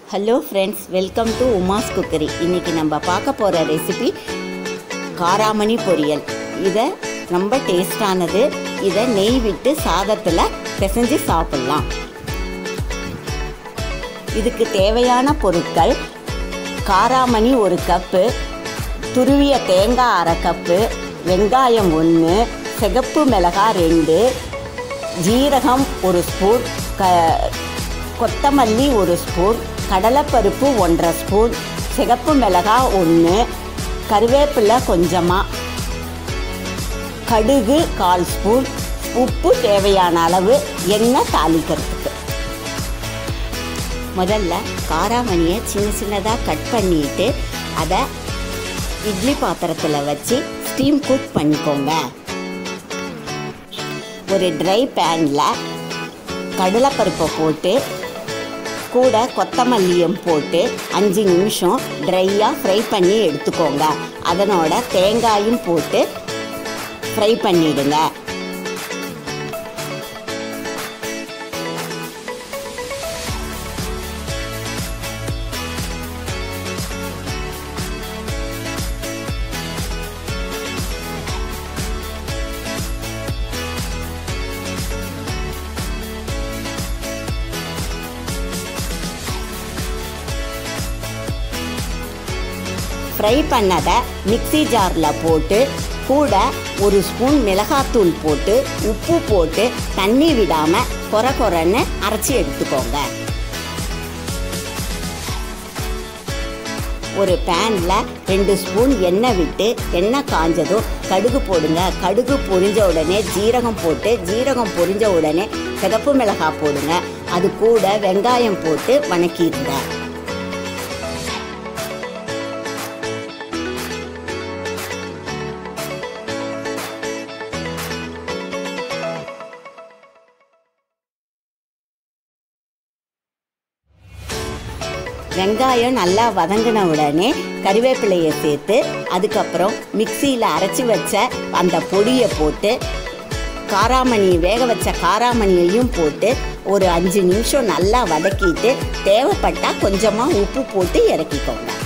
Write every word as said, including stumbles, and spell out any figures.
Hello friends, welcome to Uma's cookery. இன்றைக்கி நம்ம பார்க்க போகிற ரெசிபி காராமணி பொரியல். இதை ரொம்ப டேஸ்டானது. இதை நெய் விட்டு சாதத்தில் பிசைஞ்சு சாப்பிட்லாம். இதுக்கு தேவையான பொருட்கள்: காராமணி ஒரு கப்பு, துருவிய தேங்காய் அரை கப்பு, வெங்காயம் ஒன்று, சிகப்பு மிளகாய் ரெண்டு, ஜீரகம் ஒரு ஸ்பூன், க கொத்தமல்லி ஒரு ஸ்பூன், கடலைப்பருப்பு ஒன்றரை ஸ்பூன், சிகப்பு மிளகாய் ஒன்று, கருவேப்பிலை கொஞ்சமாக, கடுகு கால் ஸ்பூன், உப்பு தேவையான அளவு, எண்ணெய் தாளிக்கிறதுக்கு. முதல்ல காராமணியை சின்ன சின்னதாக கட் பண்ணிவிட்டு அதை இட்லி பாத்திரத்தில் வச்சு ஸ்டீம் குக் பண்ணிக்கோங்க. ஒரு ட்ரை பேனில் கடலைப்பருப்பை போட்டு கூட கொத்தமல்லியும் போட்டு அஞ்சு நிமிஷம் ட்ரையாக ஃப்ரை பண்ணி எடுத்துக்கோங்க. அதனோட தேங்காயும் போட்டு ஃப்ரை பண்ணிவிடுங்க. ஃப்ரை பண்ணதை மிக்ஸி ஜாரில் போட்டு கூட ஒரு ஸ்பூன் மிளகாத்தூள் போட்டு உப்பு போட்டு தண்ணி விடாமல் கொர கொரன்னு அரைச்சி எடுத்துக்கோங்க. ஒரு பேனில் ரெண்டு ஸ்பூன் எண்ணெய் விட்டு எண்ணெய் காஞ்சதும் கடுகு போடுங்க. கடுகு பொரிஞ்ச உடனே ஜீரகம் போட்டு ஜீரகம் பொரிஞ்ச உடனே சிகப்பு மிளகாய் போடுங்க. அது கூட வெங்காயம் போட்டு வணக்கிடுங்க. வெங்காயம் நல்லா வதங்கின உடனே கறிவேப்பிலையை சேர்த்து அதுக்கப்புறம் மிக்சியில் அரைச்சி வச்ச அந்த பொடியை போட்டு காராமணி வேக வச்ச காராமணியையும் போட்டு ஒரு அஞ்சு நிமிஷம் நல்லா வதக்கிட்டு தேவைப்பட்டால் கொஞ்சமாக உப்பு போட்டு இறக்கிக்கோங்க.